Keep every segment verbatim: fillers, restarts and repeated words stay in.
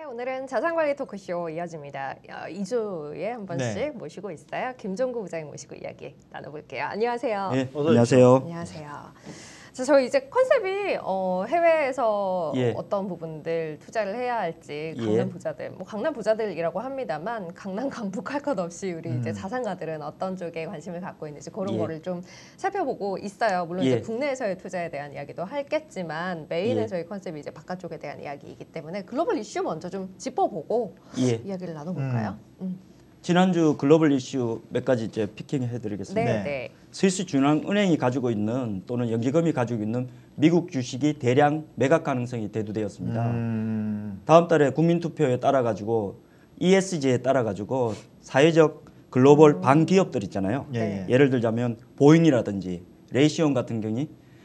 오늘은 자산관리 토크쇼 이어집니다. 이 주에 한 번씩 네. 모시고 있어요. 김종구 부장님 모시고 이야기 나눠볼게요. 안녕하세요. 네, 안녕하세요. 안녕하세요. 자, 저희 이제 컨셉이 어, 해외에서 예. 어떤 부분들 투자를 해야 할지 강남 예. 부자들, 뭐 강남 부자들이라고 합니다만 강남 강북할 것 없이 우리 음. 이제 자산가들은 어떤 쪽에 관심을 갖고 있는지 그런 예. 거를 좀 살펴보고 있어요. 물론 예. 이제 국내에서의 투자에 대한 이야기도 하겠지만 메인은 예. 저희 컨셉이 이제 바깥쪽에 대한 이야기이기 때문에 글로벌 이슈 먼저 좀 짚어보고 예. 이야기를 나눠볼까요? 음. 음. 지난주 글로벌 이슈 몇 가지 이제 피킹해드리겠습니다. 네, 네. 스위스 중앙은행이 가지고 있는 또는 연기금이 가지고 있는 미국 주식이 대량 매각 가능성이 대두되었습니다. 음. 다음 달에 국민투표에 따라 가지고 이에스지에 따라 가지고 사회적 글로벌 음. 반기업들 있잖아요. 네. 예를 들자면 보잉이라든지 레이시온 같은 경우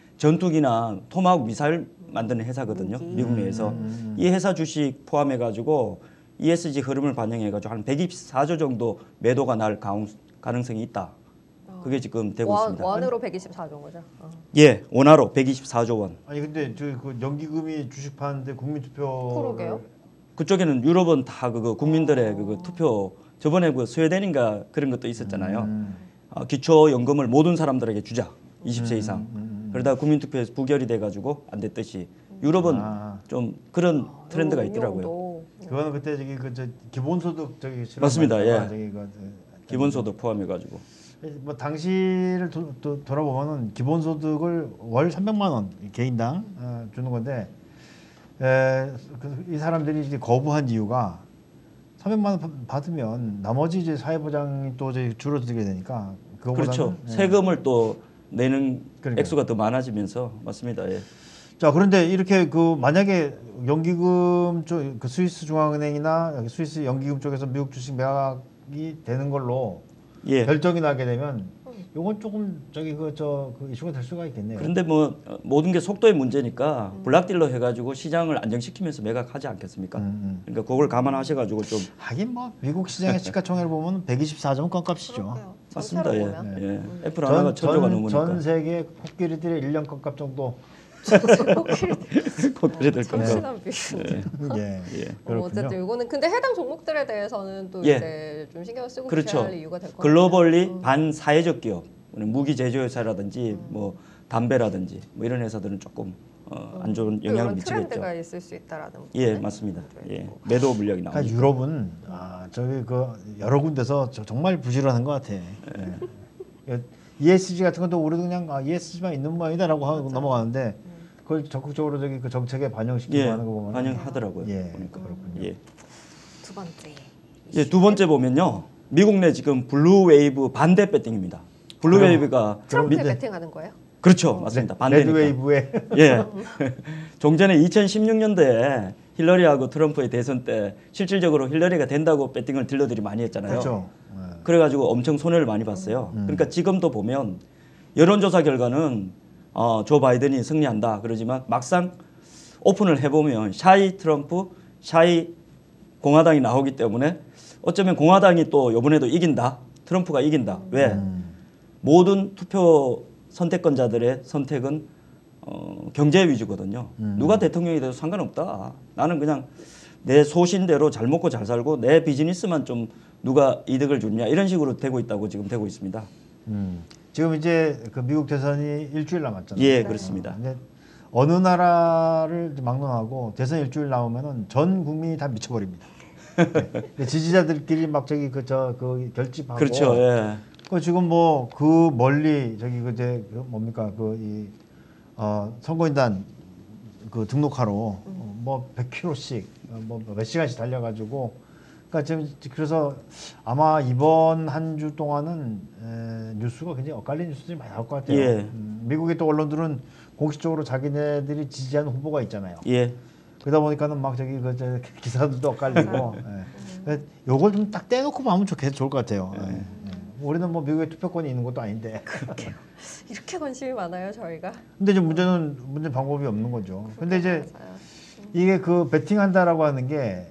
전투기나 토마호크 미사일 만드는 회사거든요. 무기. 미국 내에서 음. 이 회사 주식 포함해 가지고 이에스지 흐름을 반영해 가지고 한 백이십사조 정도 매도가 날 가능성이 있다. 그게 지금 되고 원, 있습니다. 원으로 백이십사조인 거죠? 어. 예, 원화로 백이십사조 원. 아니 근데 저 그 연기금이 주식 파는데 국민투표 그러게요. 그쪽에는 유럽은 다 그거 국민들의 어. 그거 투표 저번에 그 스웨덴인가 그런 것도 있었잖아요. 음. 어, 기초 연금을 모든 사람들에게 주자. 이십 세 이상. 음, 음, 음. 그러다 국민투표에서 부결이 돼 가지고 안 됐듯이 유럽은 아. 좀 그런 아, 트렌드가 있더라고요. 그거는 그때 저기 그 저 기본소득 저기 맞습니다. 예. 저기 그 기본소득 포함해 가지고. 뭐 당시를 도, 도, 돌아보면은 기본소득을 월 삼백만 원 개인당 어, 주는 건데 에, 그, 이 사람들이 이제 거부한 이유가 삼백만 원 받으면 나머지 이제 사회보장이 또 이제 줄어들게 되니까 그렇죠. 예. 세금을 또 내는 그러니까. 액수가 더 많아지면서 맞습니다. 예. 자 그런데 이렇게 그 만약에 연기금 쪽 그 스위스 중앙은행이나 스위스 연기금 쪽에서 미국 주식 매각이 되는 걸로 예. 결정이 나게 되면 이건 조금 저기 그 저 그 이슈가 될 수가 있겠네요. 그런데 뭐 모든 게 속도의 문제니까 음. 블락딜러 해가지고 시장을 안정시키면서 매각하지 않겠습니까? 음. 그러니까 그걸 감안하셔가지고 좀 하긴 뭐 미국 시장의 시가총액을 보면 백이십사점 껌값이죠. 맞습니다. 예. 네. 예. 애플 하나가 천조가 넘으니까. 전 세계 코끼리들의 일 년 껌값 정도. 코끼리들 껌값. 참신한 비유. 예. 예. 어, 어쨌든 이거는 근데 해당 종목들에 대해서는 또 예. 이제 좀 신경 쓰고 그렇죠. 할 이유가 될 것 같아요. 글로벌리 음. 반사회적 기업, 무기 제조회사라든지 음. 뭐 담배라든지 뭐 이런 회사들은 조금 어, 안 좋은 영향을 그 미치겠죠. 트렌드가 있을 수 있다라는. 예, 맞습니다. 예, 매도 물량이 나오니까. 그러니까 유럽은 아 저기 그 여러 군데서 정말 부지런한 것 같아. 예. 이에스지 같은 것도 우리도 그냥 아, 이에스지만 있는 모양이다라고 하고 넘어가는데 그걸 적극적으로 저기 그 정책에 반영시키고 예, 하는 거 보면 반영하더라고요. 예, 보니까. 그렇군요. 예. 두 번째. 예, 두 번째 보면요. 미국 내 지금 블루웨이브 반대 배팅입니다. 블루웨이브가 트럼프에 배팅하는 거예요? 그렇죠, 어. 맞습니다. 반대니까. 레드웨이브에 예. 종전에 이천십육 년도에 힐러리하고 트럼프의 대선 때 실질적으로 힐러리가 된다고 배팅을 딜러들이 많이 했잖아요. 그렇죠. 네. 그래가지고 엄청 손해를 많이 봤어요. 음. 그러니까 지금도 보면 여론조사 결과는 어, 조 바이든이 승리한다 그러지만 막상 오픈을 해보면 샤이 트럼프, 샤이 공화당이 나오기 때문에 어쩌면 공화당이 또 이번에도 이긴다. 트럼프가 이긴다. 왜? 음. 모든 투표 선택권자들의 선택은 어, 경제 위주거든요. 음. 누가 대통령이 돼도 상관없다. 나는 그냥 내 소신대로 잘 먹고 잘 살고 내 비즈니스만 좀 누가 이득을 주냐 이런 식으로 되고 있다고 지금 되고 있습니다. 음. 지금 이제 그 미국 대선이 일주일 남았잖아요. 예, 그렇습니다. 어, 근데 어느 나라를 막론하고 대선 일주일 남으면은 전 국민이 다 미쳐버립니다. 네. 지지자들끼리 막 저기 그 저 그 결집하고. 그렇죠. 예. 그 지금 뭐 그 멀리 저기 그 이제 그 뭡니까 그 이 어 선거인단 그 등록하러 음. 뭐 백 킬로미터씩 뭐 몇 시간씩 달려가지고. 그러니까 지금 그래서 아마 이번 한 주 동안은 에, 뉴스가 굉장히 엇갈린 뉴스들이 많이 나올 것 같아요. 예. 음, 미국의 또 언론들은 공식적으로 자기네들이 지지하는 후보가 있잖아요. 예. 그러다 보니까는 막 저기 그 저 기사들도 엇갈리고. 예. 요걸 좀 딱 떼놓고 하면 좋겠 좋을 것 같아요. 예. 예. 우리는 뭐 미국에 투표권이 있는 것도 아닌데. 그렇게 이렇게 관심이 많아요 저희가. 근데 이제 문제는 문제 방법이 없는 거죠. 근데 이제 이게 그 베팅한다라고 하는 게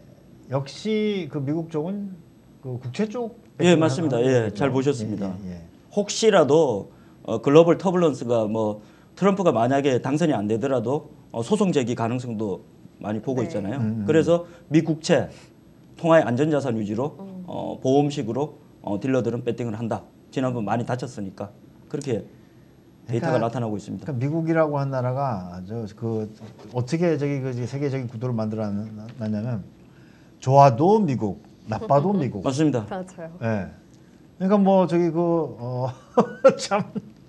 역시 그 미국 쪽은 그 국채 쪽. 예, 맞습니다. 예, 잘 보셨습니다. 예, 예, 예. 혹시라도 어, 글로벌 터블런스가 뭐 트럼프가 만약에 당선이 안 되더라도 어, 소송 제기 가능성도 많이 보고 네. 있잖아요. 음. 그래서 미 국채 통화의 안전자산 위주로 음. 어, 보험식으로 어, 딜러들은 배팅을 한다. 지난번 많이 다쳤으니까 그렇게 데이터가 그러니까- 나타나고 있습니다. 그러니까 미국이라고 한 나라가 저 그 어떻게 저기 그 세계적인 구도를 만들어 놨냐면 좋아도 미국, 나빠도 미국. 맞습니다. 맞아요. 예. 그러니까 뭐 저기 그어참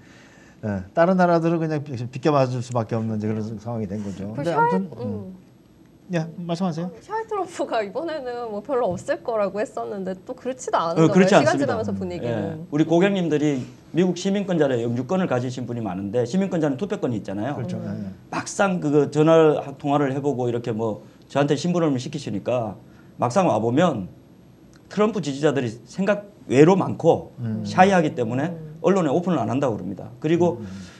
예. 다른 나라들은 그냥 비껴 맞을 수밖에 없는 이제 그런 상황이 된 거죠. 그 근데 샤이, 아무튼 음. 음. 예, 말씀하세요. 샤이 트럼프가 이번에는 뭐 별로 없을 거라고 했었는데 또 그렇지도 않은 어, 거예요. 그렇지 시간 않습니다. 지나면서 분위기는. 예. 우리 고객님들이 미국 시민권자의 영주권을 가지신 분이 많은데 시민권자는 투표권이 있잖아요. 그렇죠. 예, 예. 막상 그 전화 통화를 해보고 이렇게 뭐 저한테 심부름을 시키시니까 막상 와 보면 트럼프 지지자들이 생각 외로 많고 음. 샤이하기 때문에 언론에 오픈을 안 한다고 그럽니다. 그리고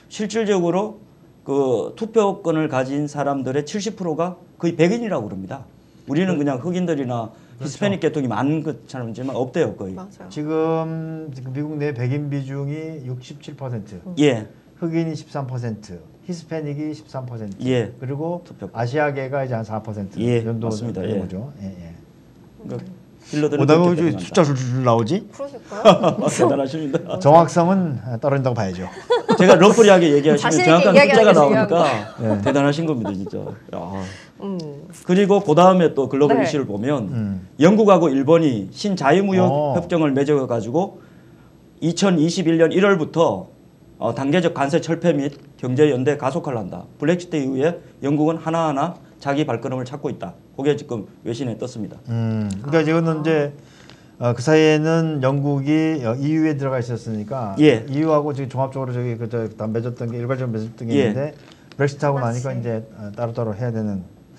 실질적으로 그 투표권을 가진 사람들의 칠십 퍼센트가 거의 백인이라고 그럽니다. 우리는 그냥 흑인들이나 히스패닉 계통이 많은 것처럼지만 없대요 거의. 맞아요. 지금 지금 미국 내 백인 비중이 육십칠 퍼센트, 예, 흑인이 십삼 퍼센트, 히스패닉이 십삼 퍼센트, 예. 그리고 투표권. 아시아계가 이제 한 사 퍼센트 예, 정도 맞습니다. 되는 예. 거죠. 예, 예. 그러니까 딜러들은 오다가 그렇게 이제 배팅한다. 숫자 줄줄 나오지? 그러니까요. 대단하십니다. 정확성은 떨어진다고 봐야죠. 제가 러프리하게 얘기하시면 자신 있게 정확한 이야기하는 숫자가 게 중요한 나오니까 대단하신 겁니다 진짜. 야. 음. 그리고 그 다음에 또 글로벌 네. 이슈를 보면 음. 영국하고 일본이 신자유무역 어. 협정을 맺어가지고 이천이십일 년 일월부터 어, 단계적 관세 철폐 및 경제 연대 가속화를 한다. 브렉시트 이후에 영국은 하나하나 자기 발걸음을 찾고 있다. 그게 지금 외신에 떴습니다. 음, 그러니까 이거는 이제 어, 그 사이에는 영국이 이유에 들어가 있었으니까 예. 이유하고 지금 종합적으로 저기 그저 다 맺었던 게 일괄적으로 맺었던 게 예. 있는데 브렉시트하고 나니까 맞지. 이제 어, 따로따로 해야 되는.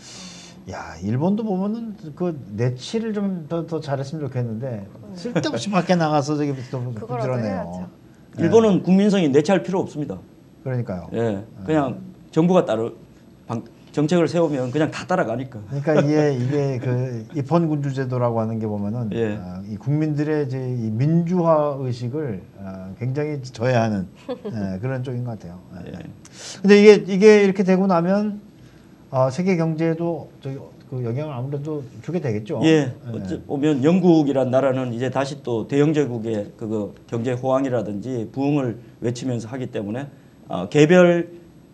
야, 일본도 보면은 그 내치를 좀 더 더 잘했으면 좋겠는데 쓸데없이 밖에 나가서 저기 또 그거라도 부지런해요. 해야죠. 일본은 국민성이 내치할 필요 없습니다. 그러니까요. 예, 그냥 정부가 따로 방, 정책을 세우면 그냥 다 따라가니까. 그러니까 이게 이게 그 입헌 군주제도라고 하는 게 보면은 예. 아, 이 국민들의 이제 이 민주화 의식을 아, 굉장히 저해하는 예, 그런 쪽인 것 같아요. 예. 예. 근데 이게 이게 이렇게 되고 나면 아, 세계 경제에도 저기 그 영향을 아무래도 주게 되겠죠. 예, 어찌 보면 영국이란 나라는 이제 다시 또 대영제국의 그거 경제 호황이라든지 부흥을 외치면서 하기 때문에 어, 개별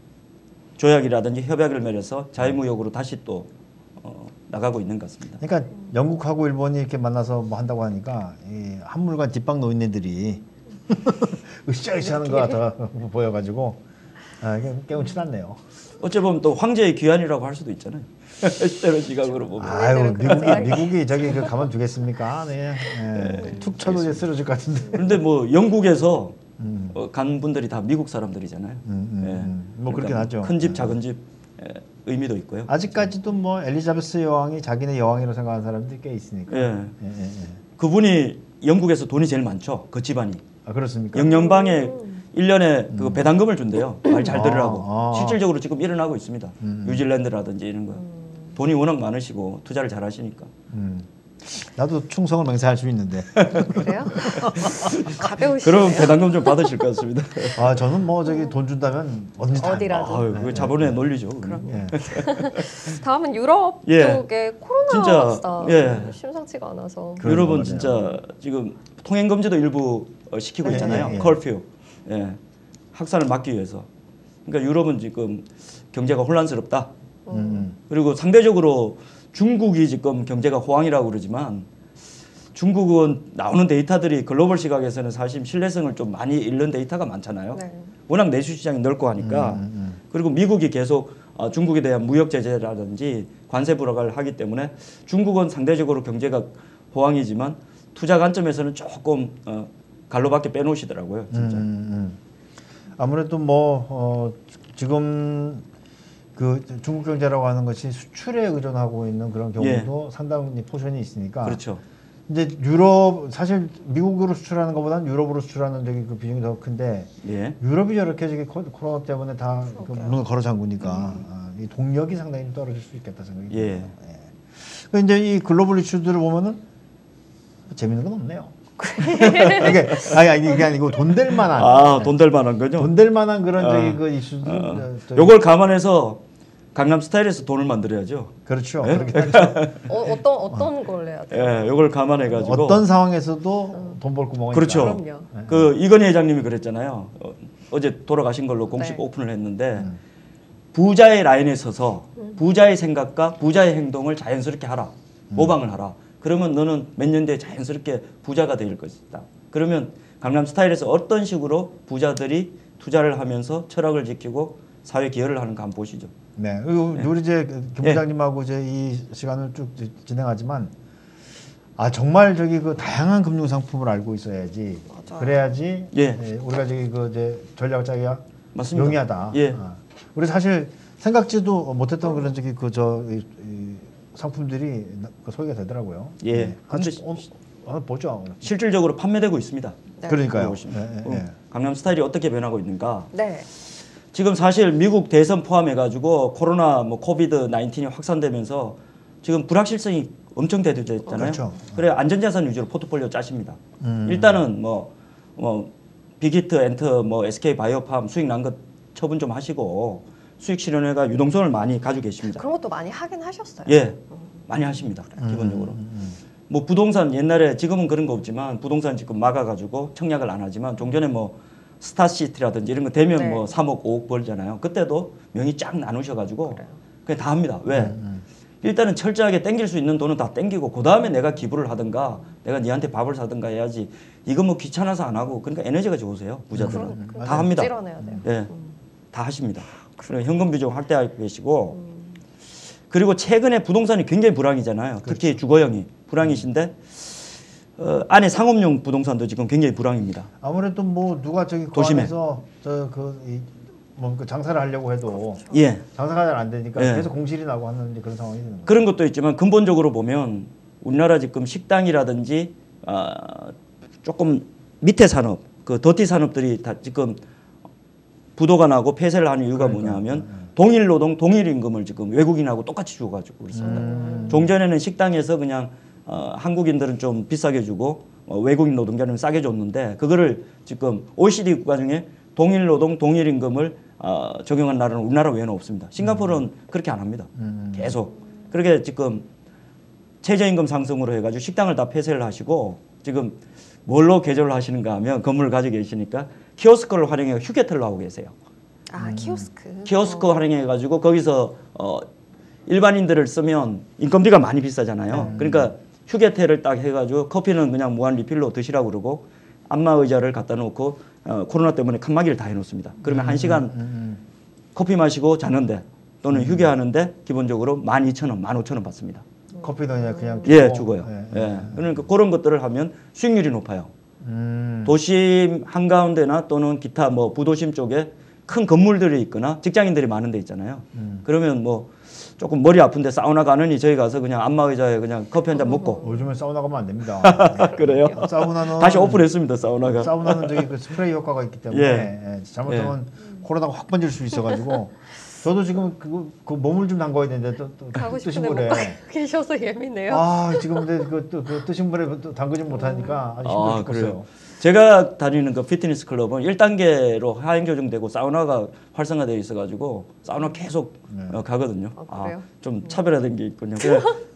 조약이라든지 협약을 맺어서 자유무역으로 다시 또 어, 나가고 있는 것 같습니다. 그러니까 영국하고 일본이 이렇게 만나서 뭐 한다고 하니까 이 한물간 뒷방 노인네들이 으쌰으쌰하는 것 같아 보여가지고 아, 이게 깨우치 않네요. 어찌 보면 또 황제의 귀환이라고 할 수도 있잖아요. 때로 시각으로 보면. 아유 그런 미국이 생각이- 미국이 저기 그 가만 두겠습니까? 네. 예. 툭 쳐도 이제 쓰러질 것 같은데. 그런데 뭐 영국에서 음. 어, 간 분들이 다 미국 사람들이잖아요. 음, 음, 예. 음. 뭐 그렇긴 그러니까 하죠. 큰 집, 예. 작은 집 예, 의미도 있고요. 아직까지도 뭐 엘리자베스 여왕이 자기네 여왕이라고 생각하는 사람들이 꽤 있으니까. 예. 예, 예, 예. 그분이 영국에서 돈이 제일 많죠. 그 집안이. 아 그렇습니까? 영연방에 일 년에 그 배당금을 준대요. 말 잘 아, 들으라고. 아. 실질적으로 지금 일어나고 있습니다. 음. 뉴질랜드라든지 이런 거. 돈이 워낙 많으시고 투자를 잘 하시니까. 음. 나도 충성을 맹세할 수 있는데. 그래요? 가벼우시네요. 그럼 배당금 좀 받으실 것 같습니다. 아 저는 뭐 저기 돈 준다면 어디든 다 어디라도. 아유, 그거 자본의 논리죠. 그건. 예. 다음은 유럽 예. 쪽에 코로나 진짜, 진짜 예. 심상치가 않아서. 그런 유럽은 거 진짜 지금 통행 금지도 일부 어, 시키고 예, 있잖아요. 예, 예. 커퓨. 예. 확산을 막기 위해서. 그러니까 유럽은 지금 경제가 혼란스럽다. 음. 그리고 상대적으로 중국이 지금 경제가 호황이라고 그러지만 중국은 나오는 데이터들이 글로벌 시각에서는 사실 신뢰성을 좀 많이 잃는 데이터가 많잖아요. 네. 워낙 내수 시장이 넓고 하니까. 음, 음, 그리고 미국이 계속 어, 중국에 대한 무역 제재라든지 관세 불허를 하기 때문에 중국은 상대적으로 경제가 호황이지만 투자 관점에서는 조금 어, 갈로밖에 빼놓으시더라고요. 진짜. 음, 음. 아무래도 뭐 어, 지금 그 중국 경제라고 하는 것이 수출에 의존하고 있는 그런 경우도 상당히 포션이 있으니까. 그렇죠. 이제 유럽 사실 미국으로 수출하는 것보다는 유럽으로 수출하는 저기 그 비중이 더 큰데 예. 유럽이 저렇게 저기 코- 코로나 때문에 다 그 그러게요. 문을 걸어 잠그니까 아, 이 동력이 상당히 좀 떨어질 수 있겠다 생각이 예. 듭니다. 예. 그 이제 이 글로벌 이슈들을 보면은 재밌는 건 없네요. 이게 아니 아니 이게 아니고 돈 될 만한 아, 돈 될 만한 거죠. 돈 될 만한 그런 아. 저기 그 이슈들 어, 저- 저기- 요걸 감안해서 강남 스타일에서 돈을 만들어야죠. 그렇죠. 예? 그렇게 하죠. 어, 어떤 어떤 걸 해야 돼요? 예, 이걸 감안해 가지고 어떤 상황에서도 돈 벌 구멍이 그렇죠. 있다. 그럼요. 그 이건희 회장님이 그랬잖아요. 어, 어제 돌아가신 걸로 공식 네. 오픈을 했는데 음. 부자의 라인에 서서 부자의 생각과 부자의 행동을 자연스럽게 하라. 모방을 하라. 그러면 너는 몇 년 뒤에 자연스럽게 부자가 될 것이다. 그러면 강남 스타일에서 어떤 식으로 부자들이 투자를 하면서 철학을 지키고 사회 기여를 하는가 한번 보시죠. 네. 그리고 네. 우리 이제 김 예. 부장님하고 이제 이 시간을 쭉 진행하지만 아 정말 저기 그 다양한 금융 상품을 알고 있어야지. 맞아요. 그래야지 예. 예, 우리가 저기 그 이제 전략을 짜기가 맞습니다. 용이하다. 예. 아. 우리 사실 생각지도 못했던 그런 저기 그저 상품들이 나- 그 소개가 되더라고요. 예. 네. 근데 한번 어, 한번 보죠. 실질적으로 판매되고 있습니다. 네. 그러니까요. 보시면. 예, 예, 어, 예. 강남 스타일이 어떻게 변하고 있는가? 네. 지금 사실 미국 대선 포함해 가지고 코로나 뭐 코비드 나인틴이 확산되면서 지금 불확실성이 엄청 대두됐잖아요. 그렇죠. 그래 안전자산 위주로 포트폴리오 짜십니다. 음. 일단은 뭐, 뭐 빅히트, 엔터, 뭐 에스케이 바이오팜 수익 난 것 처분 좀 하시고 수익 실현회가 유동성을 많이 가지고 계십니다. 그런 것도 많이 하긴 하셨어요. 예, 많이 하십니다. 기본적으로. 뭐 부동산 옛날에 지금은 그런 거 없지만 부동산 지금 막아가지고 청약을 안 하지만 종전에 뭐 스타시티라든지 이런 거 되면 네. 뭐 삼억, 오억 벌잖아요. 그때도 명의 쫙 나누셔가지고 그래요. 그냥 다 합니다. 왜? 일단은 철저하게 땡길 수 있는 돈은 다 땡기고 그 다음에 내가 기부를 하든가 내가 니한테 밥을 사든가 해야지 이거 뭐 귀찮아서 안 하고 그러니까 에너지가 좋으세요 부자들은 그럼- 그럼 다 합니다. 찔러내야 돼요. 예, 다 하십니다. 그리고 현금 비중 확대하고 계시고 그리고 최근에 부동산이 굉장히 불황이잖아요. 특히 주거형이 불황이신데 어, 안에 상업용 부동산도 지금 굉장히 불황입니다. 아무래도 뭐 누가 저기 도심에. 고안에서 저그 뭐 장사를 하려고 해도 예. 장사가 잘 안 되니까 예. 계속 공실이 나고 하는 이제 그런 상황이 되는 거예요. 그런 것도 있지만 근본적으로 보면 우리나라 지금 식당이라든지 아, 조금 밑에 산업, 그 더티 산업들이 다 지금 부도가 나고 폐쇄를 하는 이유가 그러니까, 뭐냐면 동일 노동, 동일 임금을 지금 외국인하고 똑같이 주고가지고 그렇습니다. 음. 종전에는 식당에서 그냥 어, 한국인들은 좀 비싸게 주고 어, 외국인 노동자는 싸게 줬는데 그거를 지금 오이시디 국가 중에 동일 노동, 동일 임금을 어, 적용한 나라는 우리나라 외에는 없습니다. 싱가포르는 그렇게 안 합니다. 음. 계속. 그렇게 지금 최저임금 상승으로 해가지고 식당을 다 폐쇄를 하시고 지금 뭘로 개조를 하시는가 하면 건물을 가지고 계시니까 키오스크를 활용해 휴게터를 하고 계세요. 아 키오스크. 키오스크 활용해가지고 거기서 어, 일반인들을 쓰면 인건비가 많이 비싸잖아요. 그러니까 휴게터를 딱 해가지고 커피는 그냥 무한 리필로 드시라고 그러고 안마 의자를 갖다 놓고 어, 코로나 때문에 칸막이를 다 해놓습니다. 그러면 한 시간 커피 마시고 자는데 또는 휴게하는데 기본적으로 만 이천 원, 만 오천 원 받습니다. 커피도 그냥 그냥 예, 주고요. 예, 예. 그러니까 그런 것들을 하면 수익률이 높아요. 음. 도심 한가운데나 또는 기타 뭐 부도심 쪽에 큰 건물들이 있거나 직장인들이 많은 데 있잖아요. 그러면 뭐 조금 머리 아픈데 사우나 가느니 저희 가서 그냥 안마 의자에 그냥 커피 한 잔 먹고 요즘에 사우나 가면 안 됩니다. 그래요? 사우나는 다시 오픈했습니다 사우나가. 사우나는 저기 그 스프레이 효과가 있기 때문에 예. 예, 잘못하면 코로나가 확 번질 수 있어가지고 저도 지금 그, 그 몸을 좀 담궈야 되는데 또, 또 가고 뜨신 싶은데 못 물에 가고 계셔서 예민해요. 아 지금 근데 그, 또, 그 뜨신 물에 또 담그지 못하니까 아주 힘들어 아, 죽겠어요. 그래요. 제가 다니는 그 피트니스 클럽은 일 단계로 하행 조정되고 사우나가 활성화되어 있어가지고 사우나 계속 어, 가거든요. 아, 그래요? 좀 차별화된 게 있군요. 그래,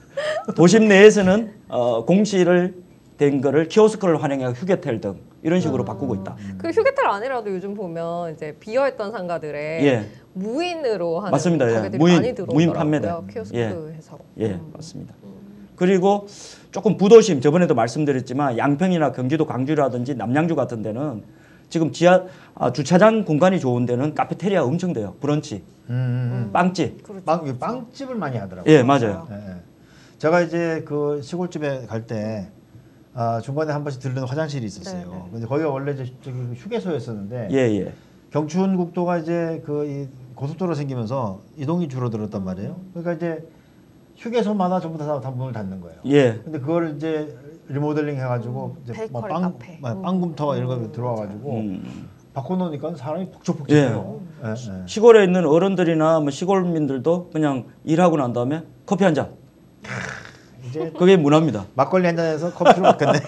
도심 내에서는 어, 공시를 된 거를 키오스크를 활용해 휴게텔 등 이런 식으로 바꾸고 있다. 그 휴게텔 아니라도 요즘 보면 이제 비어있던 상가들에 예. 무인으로 하는 맞습니다. 예. 가게들이 무인, 많이 들어오더라고요. 무인 판매대. 키오스크에서. 예, 음. 맞습니다. 그리고 조금 부도심 저번에도 말씀드렸지만 양평이나 경기도 광주라든지 남양주 같은 데는 지금 지하 아, 주차장 공간이 좋은 데는 카페테리아 엄청 돼요. 브런치, 음, 음, 빵집. 음. 빵, 이 빵집을 많이 하더라고요. 예, 맞아요. 예, 예. 제가 이제 그 시골집에 갈 때 아, 중간에 한 번씩 들르는 화장실이 있었어요. 네, 네. 근데 거기가 원래 이제 저기 휴게소였었는데 예, 예. 경춘국도가 이제 그 이 고속도로 생기면서 이동이 줄어들었단 말이에요. 그러니까 이제 휴게소마다 전부 다, 다 문을 닫는 거예요. 예. 근데 그걸 이제 리모델링 해가지고 이제 뭐 베이커리 빵, 카페. 뭐 빵금터 이런 거 들어와가지고 음. 바꿔놓으니까 사람이 북적북적해요. 예. 예. 시골에 있는 어른들이나 뭐 시골민들도 그냥 일하고 난 다음에 커피 한 잔. 이제 그게 문화입니다. 막걸리 한 잔에서 커피로 바뀌었네.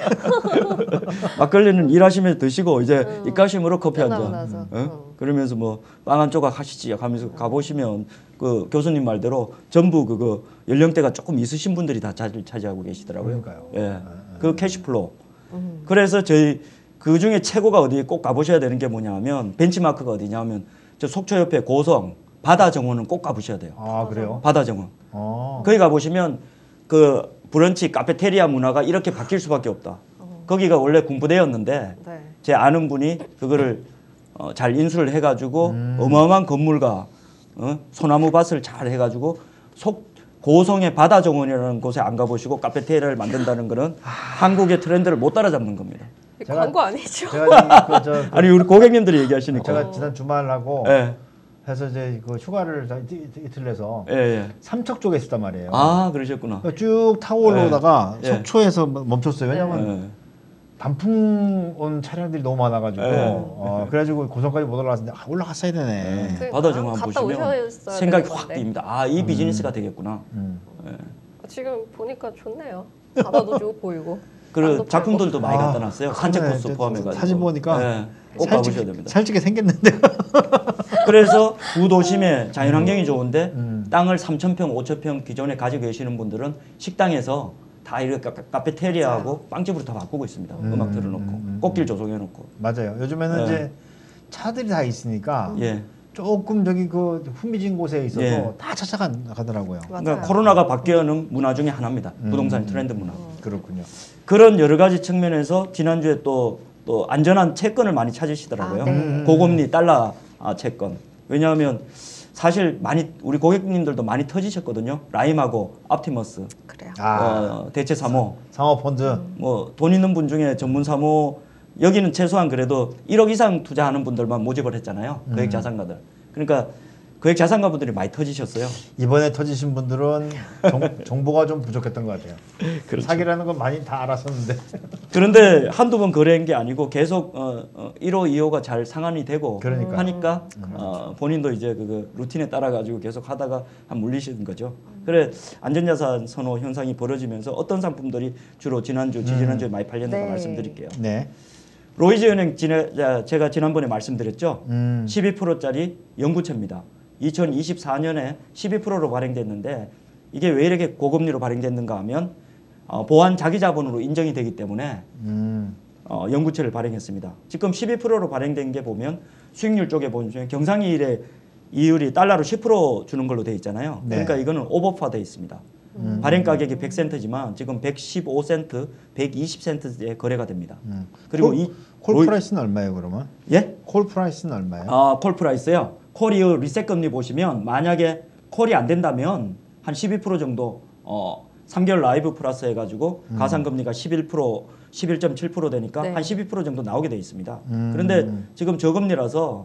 막걸리는 일하시면서 드시고 이제 음. 입가심으로 커피 한 끝나고 잔. 나서. 어? 음. 그러면서 뭐 빵 한 조각 하시지 하면서 가보시면 그 교수님 말대로 전부 그거 연령대가 조금 있으신 분들이 다 자리를 차지하고 계시더라고요. 그러니까요. 예, 그 캐시플로우. 음. 그래서 저희 그 중에 최고가 어디 꼭 가보셔야 되는 게 뭐냐면 벤치마크가 어디냐면 저 속초 옆에 고성 바다 정원은 꼭 가보셔야 돼요. 아 그래요? 바다 정원. 어. 거기 가보시면 그 브런치 카페테리아 문화가 이렇게 바뀔 수밖에 없다. 거기가 원래 군부대였는데 네. 제 아는 분이 그거를 어, 잘 인수를 해가지고 음. 어마어마한 건물과 어? 소나무 밭을 잘 해가지고 속 고성의 바다 정원이라는 곳에 안 가보시고 카페테리아를 만든다는 거는 한국의 트렌드를 못 따라잡는 겁니다. 이거 제가- 광고 아니죠? 제가 그, 저, 그, 아니 우리 고객님들이 얘기하시니까. 제가 지난 주말하고 예, 해서 이제 그 휴가를 다 이- 이틀 내서 예, 예. 삼척 쪽에 있었단 말이에요. 아 그러셨구나. 쭉 타고 올라오다가 예. 속초에서 멈췄어요. 왜냐면 예. 단풍 온 차량들이 너무 많아가지고 예. 어, 그래가지고 고성까지 못 올라갔는데 아, 올라갔어야 되네. 그러니까 바다 정원 갔다 보시면 오셨어야 생각이 되는 확 건데. 듭니다. 아 이 비즈니스가 되겠구나. 음. 지금 보니까 좋네요. 바다도 쭉 보이고. 그리고 땅도 작품들도 많이 아, 갖다 놨어요. 산책 그러네. 코스 저- 포함해가지고. 사진 보니까 예, 꼭 살찌게- 가보셔야 됩니다. 살찌게 생겼는데. 그래서 구도심에 자연환경이 좋은데 음. 땅을 삼천 평, 오천 평 기존에 가지고 계시는 분들은 식당에서 다 이렇게 카- 카페테리아하고 빵집으로 다 바꾸고 있습니다. 음, 음, 악 들어놓고 음, 음, 꽃길 조성해놓고. 맞아요. 요즘에는 예. 이제 차들이 다 있으니까 예. 조금 저기 그 후미진 곳에 있어서 예. 다 찾아가더라고요. 맞아요. 그러니까 코로나가 바뀌어는 문화 중에 하나입니다. 음. 부동산 트렌드 문화. 그렇군요. 그런 여러 가지 측면에서 지난주에 또, 또 안전한 채권을 많이 찾으시더라고요. 아, 네. 음. 고금리 달러 아, 채권. 왜냐하면 사실 많이 우리 고객님들도 많이 터지셨거든요. 라임하고 optimus, 그래요. 아 어, 대체 사모. 상업펀드. 뭐 돈 있는 분 중에 전문 사모 여기는 최소한 그래도 일억 이상 투자하는 분들만 모집을 했잖아요. 음. 거액 자산가들. 그러니까 거액 자산가 분들이 많이 터지셨어요. 이번에 터지신 분들은 정, 정보가 좀 부족했던 것 같아요. 그렇죠. 사기라는 건 많이 다 알았었는데. 그런데 한두 번 거래한 게 아니고 계속 어, 어, 일 호, 이 호가 잘 상환이 되고 그러니까요. 하니까 어, 본인도 이제 그 루틴에 따라 가지고 계속 하다가 한 물리시는 거죠. 그래 안전자산 선호 현상이 벌어지면서 어떤 상품들이 주로 지난주, 지지난주에 많이 팔렸는가 네. 말씀드릴게요. 네. 로이즈은행 지내, 자, 제가 지난번에 말씀드렸죠. 음. 십이 퍼센트짜리 연구채입니다. 이천이십사 년에 십이 퍼센트로 발행됐는데 이게 왜 이렇게 고금리로 발행됐는가 하면 어, 보안 자기 자본으로 인정이 되기 때문에 음. 어, 연구채를 발행했습니다. 지금 십이 퍼센트로 발행된 게 보면 수익률 쪽에 보면 경상이일의 이율이 달러로 십 퍼센트 주는 걸로 돼 있잖아요. 네. 그러니까 이거는 오버파돼 있습니다. 음. 발행 가격이 백 센트지만 지금 백십오 센트, 백이십 센트에 거래가 됩니다. 음. 그리고 콜, 이 콜 로이- 프라이스는 얼마예요, 그러면? 예? 콜 프라이스는 얼마예요? 아, 콜 프라이스요. 콜이 리셋 금리 보시면 만약에 콜이 안 된다면 한 십이 퍼센트 정도 어 삼 개월 라이브 플러스 해가지고 음. 가상 금리가 십일 퍼센트, 십일 점 칠 퍼센트 되니까 네. 한 십이 퍼센트 정도 나오게 돼 있습니다. 음. 그런데 지금 저금리라서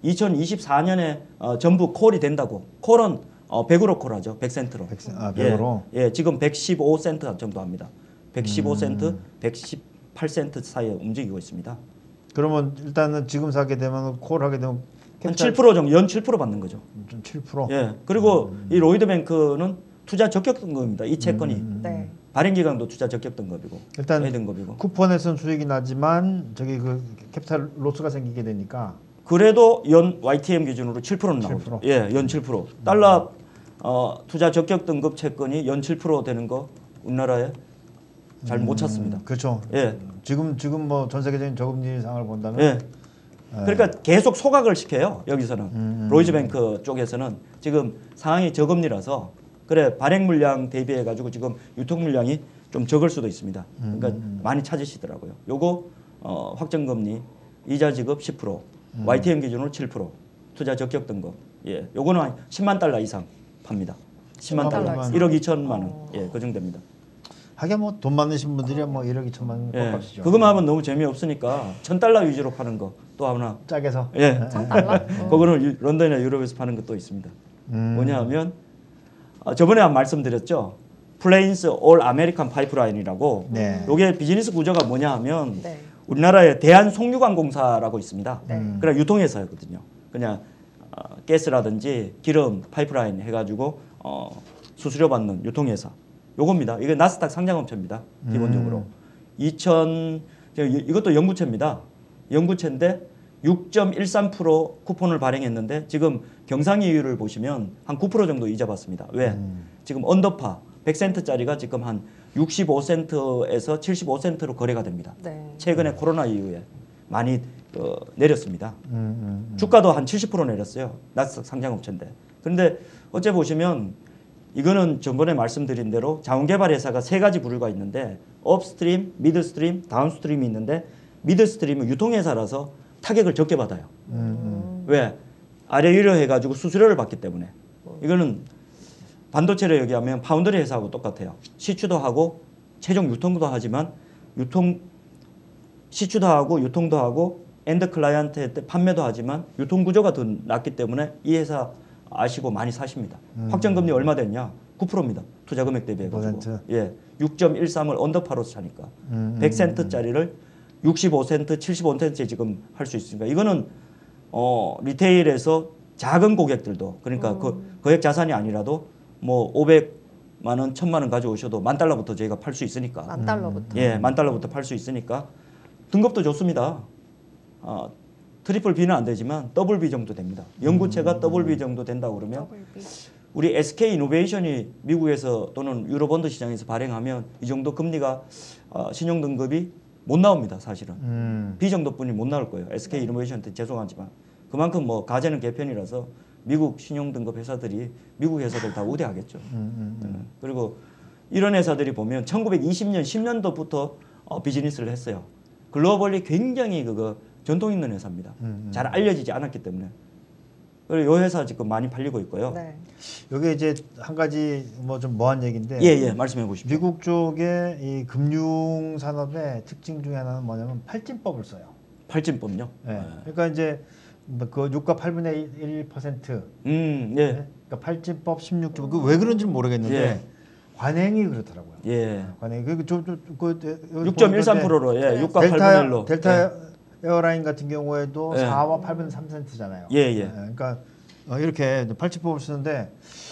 이천이십사 년에 어, 전부 콜이 된다고. 콜은 어, 백으로 콜하죠. 백 센트로. 백 센- 아, 백으로? 예, 예, 지금 백십오 센트 정도 합니다. 백십오 센트, 음. 백십팔 센트 사이에 움직이고 있습니다. 그러면 일단은 지금 사게 되면 콜 하게 되면 한 칠 퍼센트 정도, 연 칠 퍼센트 받는 거죠. 좀 칠 퍼센트. 예. 그리고 이 로이드뱅크는 투자 적격 등급입니다. 이 채권이 음. 네. 발행 기간도 투자 적격 등급이고 일단 A 등급이고. 쿠폰에서는 수익이 나지만 저기 그 캐피탈 로스가 생기게 되니까 그래도 연 와이티엠 기준으로 칠 퍼센트 칠 나오죠. 퍼센트. 예, 연 칠 퍼센트. 달러 어, 투자 적격 등급 채권이 연 칠 퍼센트 되는 거 우리나라에 잘 못 찾습니다. 그렇죠. 예. 지금 지금 뭐 전 세계적인 저금리 상을 본다면 예. 그러니까 계속 소각을 시켜요. 여기서는 음. 로이즈뱅크 쪽에서는 지금 상황이 저금리라서 그래 발행 물량 대비해 가지고 지금 유통 물량이 좀 적을 수도 있습니다. 그러니까 음. 많이 찾으시더라고요. 요거 어, 확정 금리 이자 지급 십 퍼센트, 음. 와이티엠 기준으로 칠 퍼센트, 투자 적격 등급. 예, 요거는 한 십만 달러 이상 팝니다. 십만 달러, 달러 이상. 일억 이천만 원. 어. 예, 그 정도 됩니다. 하긴 뭐 돈 많으신 분들이 뭐 일억 이천만 원 예, 꼴값이죠. 그거만 하면 너무 재미없으니까 천 달러 위주로 파는 거 또 하나. 짝에서. 예, 천 달러? 그거는 유- 런던이나 유럽에서 파는 것도 있습니다. 음. 뭐냐 하면 어, 저번에 한 말씀드렸죠. 플레인스 올 아메리칸 파이프라인이라고. 네. 요게 비즈니스 구조가 뭐냐 하면 네. 우리나라에 대한송유관공사라고 있습니다. 네. 음. 그냥 유통회사거든요. 그냥 어, 가스라든지 기름 파이프라인 해가지고 어, 수수료 받는 유통회사. 요겁니다. 이게 나스닥 상장업체입니다. 기본적으로. 음. 이천 이것도 연구체입니다. 연구체인데 육 점 일삼 퍼센트 쿠폰을 발행했는데 지금 경상이율을 보시면 한 구 퍼센트 정도 이자 받습니다. 왜? 음. 지금 언더파 백 센트짜리가 지금 한 육십오 센트에서 칠십오 센트로 거래가 됩니다. 네. 최근에 코로나 이후에 많이 어, 내렸습니다. 음, 음, 음. 주가도 한 칠십 퍼센트 내렸어요. 나스닥 상장업체인데. 그런데 어째 보시면 이거는 전번에 말씀드린 대로 자원개발 회사가 세 가지 부류가 있는데 업스트림, 미드스트림, 다운스트림이 있는데 미드스트림은 유통회사라서 타격을 적게 받아요. 음, 음. 왜? 아래 위로 해가지고 수수료를 받기 때문에. 이거는 반도체를 얘기하면 파운드리 회사하고 똑같아요. 시추도 하고 최종 유통도 하지만 유통 시추도 하고 유통도 하고 엔드 클라이언트한테 판매도 하지만 유통 구조가 더 낫기 때문에 이 회사 아시고 많이 사십니다. 음. 확정금리 얼마 됐냐? 구 퍼센트입니다. 투자 금액 대비해 구 가지고. 퍼센트? 예. 육 점 일삼을 언더파로 사니까. 음, 백 센트짜리를 육십오 센트, 칠십오 센트에 지금 할 수 있으니까 이거는 어, 리테일에서 작은 고객들도 그러니까 음. 그 거액 자산이 아니라도 뭐 오백만 원, 천만 원 가져오셔도 만 달러부터 저희가 팔 수 있으니까. 만 달러부터. 예, 만 달러부터 팔 수 있으니까 등급도 좋습니다. 어, 트리플 B는 안 되지만 더블 B 정도 됩니다. 연구체가 더블 B 정도 된다고 그러면 더블 B. 우리 에스케이 이노베이션이 미국에서 또는 유로본드 시장에서 발행하면 이 정도 금리가 어, 신용 등급이 못 나옵니다. 사실은 음. B 정도뿐이 못 나올 거예요. 에스케이 이노베이션한테 죄송하지만 그만큼 뭐 가제는 개편이라서 미국 신용 등급 회사들이 미국 회사들 다 우대하겠죠. 음, 음, 음, 그리고 이런 회사들이 보면 천구백이십 년, 십 년도부터 어, 비즈니스를 했어요. 글로벌리 굉장히 그거 전통 있는 회사입니다. 음, 음. 잘 알려지지 않았기 때문에. 그리고 이 회사 지금 많이 팔리고 있고요. 네. 여기 이제 한 가지 뭐 좀 뭐한 얘기인데 예, 예, 말씀해 보십시오. 미국 쪽의 이 금융 산업의 특징 중에 하나는 뭐냐면 팔진법을 써요. 팔진법요. 예. 그러니까 이제 뭐그 유가 팔분의 일 퍼센트. 음, 예, 그러니까 팔진법 십육 조. 그 왜 그런지 는 모르겠는데 예. 관행이 그렇더라고요. 예. 관행이 그저그 육 점 일삼 퍼센트로 예, 유가 델타 팔분의 일로. 델타 에어라인 같은 경우에도 예. 사와 팔분의 삼 센트잖아요. 예, 예. 그러니까 어, 이렇게 팔진법을 쓰는데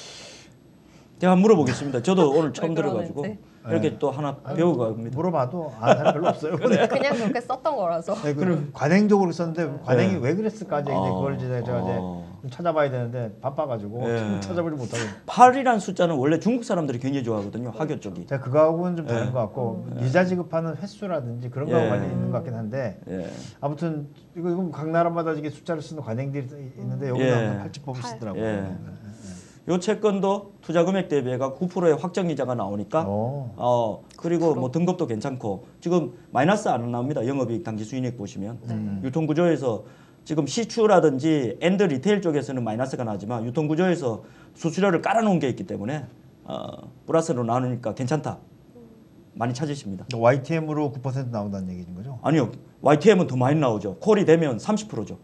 제가 한번 물어보겠습니다. 저도 오늘 처음 왜 들어가지고 그러는지. 이렇게 또 하나 배우고 갑니다. 물어봐도 아는 사람 별로 없어요. 그냥 그렇게 썼던 거라서. 네, 그 관행적으로 썼는데 관행이 네. 왜 그랬을까 이제 어, 그걸 이제 제가 이제 어. 좀 찾아봐야 되는데 바빠가지고 네. 참 찾아보지 못하고 팔이란 숫자는 원래 중국 사람들이 굉장히 좋아하거든요. 학교 쪽이. 제가 그거하고는 좀 다른 네. 것 같고 이자 지급하는 횟수라든지 그런 예. 거하고 관련이 있는 것 같긴 한데 예. 아무튼 이거 이거 각 나라마다 이게 숫자를 쓰는 관행들이 있는데 여기는 예. 항상 팔찌법을 팔. 쓰더라고요. 예. 네. 요 채권도 투자 금액 대비가 구 퍼센트의 확정 이자가 나오니까 어. 어 그리고 뭐 등급도 괜찮고 지금 마이너스 안 나옵니다. 영업이익 당시 수익률 보시면 음. 유통 구조에서 지금 시추라든지 엔드 리테일 쪽에서는 마이너스가 나지만 유통 구조에서 수수료를 깔아놓은 게 있기 때문에 어 플러스로 나오니까 괜찮다. 많이 찾으십니다. 와이티엠으로 구 퍼센트 나온다는 얘기인 거죠? 아니요. 와이티엠은 더 많이 나오죠. 콜이 되면 삼십 퍼센트죠.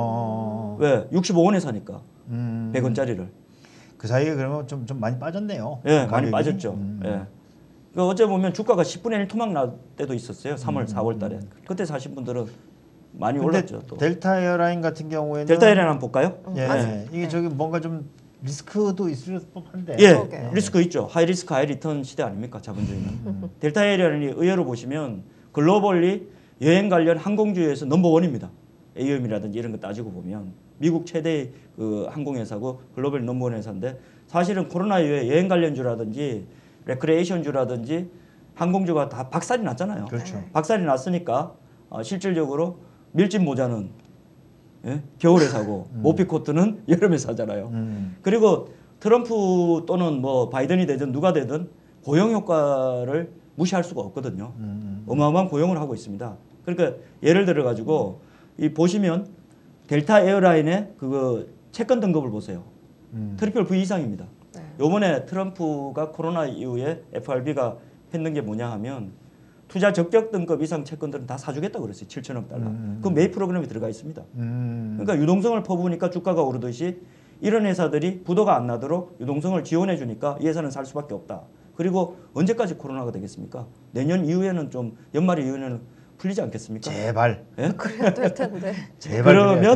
어. 왜? 육십오 원에 사니까 음. 백 원짜리를. 그 사이에 그러면 좀, 좀 많이 빠졌네요. 예, 많이 가격이. 빠졌죠. 음. 예. 그 어째 보면 주가가 십분의 일 토막 날 때도 있었어요. 삼월, 음. 사월 달에. 그때 사신 분들은 많이 근데 올랐죠. 또. 델타 에어라인 같은 경우에는 델타 에어라인 한번 볼까요? 예, 맞아요. 이게 네. 저기 뭔가 좀 리스크도 있을 법한데. 예, 그러게요. 리스크 있죠. 하이 리스크 하이 리턴 시대 아닙니까? 자본주의는. 음. 델타 에어라인이 의외로 보시면 글로벌리 여행 관련 항공주에서 넘버원입니다. 에이엠이라든지 이런 거 따지고 보면 미국 최대 그 항공회사고 글로벌 넘버원 회사인데 사실은 코로나 이후에 여행 관련주라든지 레크레이션주라든지 항공주가 다 박살이 났잖아요. 그렇죠. 박살이 났으니까 어, 실질적으로 밀짚 모자는 예? 겨울에 사고 모피 코트는 여름에 사잖아요. 음. 그리고 트럼프 또는 뭐 바이든이 되든 누가 되든 고용 효과를 무시할 수가 없거든요. 음. 어마어마한 고용을 하고 있습니다. 그러니까 예를 들어 가지고 이 보시면 델타 에어라인의 그거 채권 등급을 보세요. 음. 트리플 V 이상입니다. 네. 요번에 트럼프가 코로나 이후에 에프알비가 했는 게 뭐냐 하면 투자 적격 등급 이상 채권들은 다 사주겠다고 그랬어요. 칠천억 달러. 음. 그 매입 프로그램이 들어가 있습니다. 음. 그러니까 유동성을 퍼부으니까 주가가 오르듯이 이런 회사들이 부도가 안 나도록 유동성을 지원해 주니까 이 회사는 살 수밖에 없다. 그리고 언제까지 코로나가 되겠습니까? 내년 이후에는 좀 연말 이후에는 풀리지 않겠습니까? 제발. 예? 그래야 될 텐데. 제발 그래야 그러면 되는데.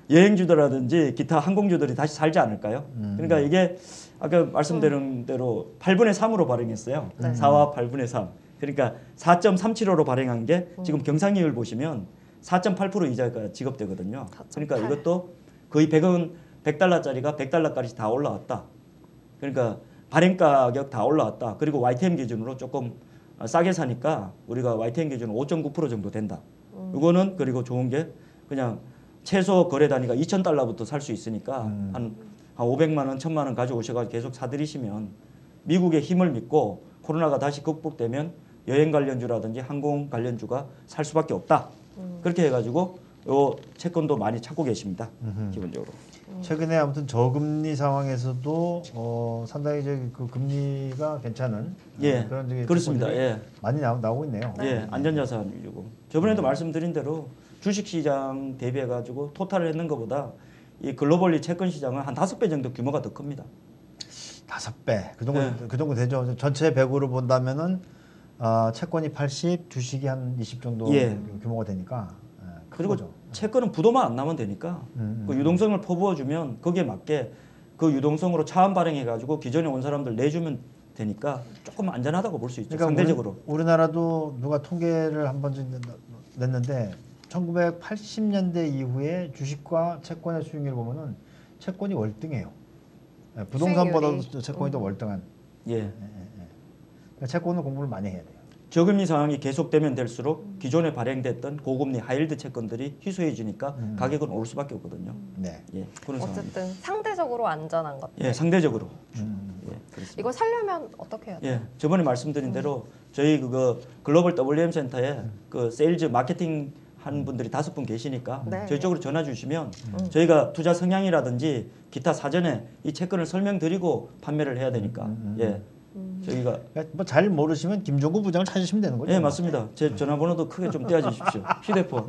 여행주들이라든지 기타 항공주들이 다시 살지 않을까요? 음. 그러니까 이게 아까 말씀드린 대로 팔분의 삼으로 발행했어요. 네. 사와 팔분의 삼. 그러니까 사 점 삼칠오로 발행한 게 지금 경상이율 보시면 사 점 팔 퍼센트 이자가 지급되거든요. 그러니까 이것도 거의 백 원, 백 달러짜리가 백 달러까지 다 올라왔다. 그러니까 발행 가격 다 올라왔다. 그리고 와이티엠 기준으로 조금 싸게 사니까 우리가 와이티엠 기준으로 오 점 구 퍼센트 정도 된다. 음. 이거는 그리고 좋은 게 그냥 최소 거래 단위가 이천 달러부터 살 수 있으니까 음. 한, 한 오백만 원, 천만 원 가져오셔가지고 계속 사들이시면 미국의 힘을 믿고 코로나가 다시 극복되면 여행 관련주라든지 항공 관련주가 살 수밖에 없다. 음. 그렇게 해가지고 요 채권도 많이 찾고 계십니다. 음흠. 기본적으로. 최근에 아무튼 저금리 상황에서도 어, 상당히 저기 그 금리가 괜찮은 예, 어, 그런 저기 그렇습니다. 채권들이 예. 많이 나, 나오고 있네요. 예, 안전자산 위주고. 저번에도 말씀드린 대로 주식시장 대비해가지고 토탈을 했는 것보다 이 글로벌리 채권 시장은 한 다섯 배 정도 규모가 더 큽니다. 다섯 배. 그 정도 네. 그 정도 되죠. 전체 백으로 본다면은 어, 채권이 팔십, 주식이 한 이십 정도 예. 규모가 되니까. 예, 큰 그리고 거죠. 채권은 부도만 안 나면 되니까 음, 그 음. 유동성을 퍼부어주면 거기에 맞게 그 유동성으로 차환 발행해가지고 기존에 온 사람들 내주면 되니까 조금 안전하다고 볼 수 있죠. 그러니까 상대적으로. 우리, 우리나라도 누가 통계를 한번 냈는데 천구백팔십 년대 이후에 주식과 채권의 수익률을 보면은 채권이 월등해요. 예, 부동산보다도 수익률이. 채권이 더 음. 월등한. 예. 그러니까 채권은 공부를 많이 해야 돼요. 저금리 상황이 계속되면 될수록 기존에 발행됐던 고금리 하이힐드 채권들이 희소해지니까 음. 가격은 오를 수밖에 없거든요. 네. 예, 그런 상황입니다. 어쨌든 상대적으로 안전한 것들. 예, 상대적으로. 음. 예, 그렇습니다. 이거 살려면 어떻게 해야 돼요? 예, 저번에 말씀드린 대로 저희 그거 글로벌 더블유엠 센터에 그 세일즈 마케팅 한 분들이 다섯 분 계시니까 네. 저희 쪽으로 전화 주시면 음. 저희가 투자 성향이라든지 기타 사전에 이 채권을 설명드리고 판매를 해야 되니까 음, 음, 예, 음. 저희가 뭐 잘 모르시면 김종구 부장을 찾으시면 되는 거죠. 예 맞습니다. 제 전화번호도 크게 좀 띄워주십시오. 휴대폰.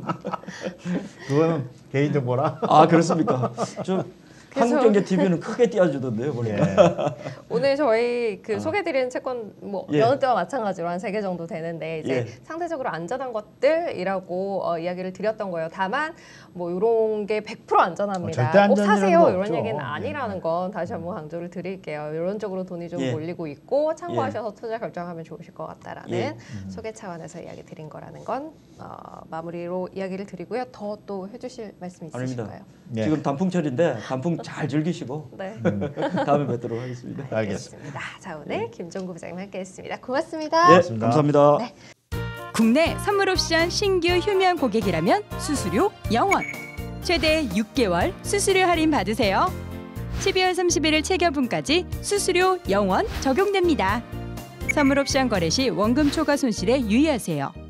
그거는 개인정보라. 아 그렇습니까? 좀 그래서- 한국경제티비는 크게 띄워주던데요, 보니까. 예. 오늘 저희 그 아. 소개드리는 채권 뭐 예. 여느 때와 마찬가지로 한 세 개 정도 되는데 이제 예. 상대적으로 안전한 것들이라고 어, 이야기를 드렸던 거예요. 다만 뭐 이런 게 백 퍼센트 안전합니다. 어, 절대 꼭 안전이라는 사세요 거 이런 없죠. 얘기는 예. 아니라는 건 다시 한번 강조를 드릴게요. 이런 쪽으로 돈이 좀 예. 몰리고 있고 참고하셔서 투자 결정하면 좋으실 것 같다라는 예. 소개 차원에서 이야기 드린 거라는 건 어, 마무리로 이야기를 드리고요. 더 또 해주실 말씀 아닙니다. 있으실까요? 예. 지금 단풍철인데 단풍 잘 즐기시고 네. 다음에 뵙도록 하겠습니다. 알겠습니다. 자 오늘 김종구 부장님 함께했습니다. 고맙습니다. 예, 고맙습니다. 감사합니다. 네. 국내 선물옵션 신규 휴면 고객이라면 수수료 영 원. 최대 육 개월 수수료 할인 받으세요. 십이월 삼십일일 체결분까지 수수료 영 원 적용됩니다. 선물옵션 거래 시 원금 초과 손실에 유의하세요.